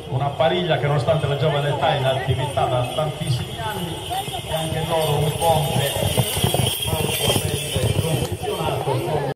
una pariglia che nonostante la giovane età è in attività da tantissimi anni e anche loro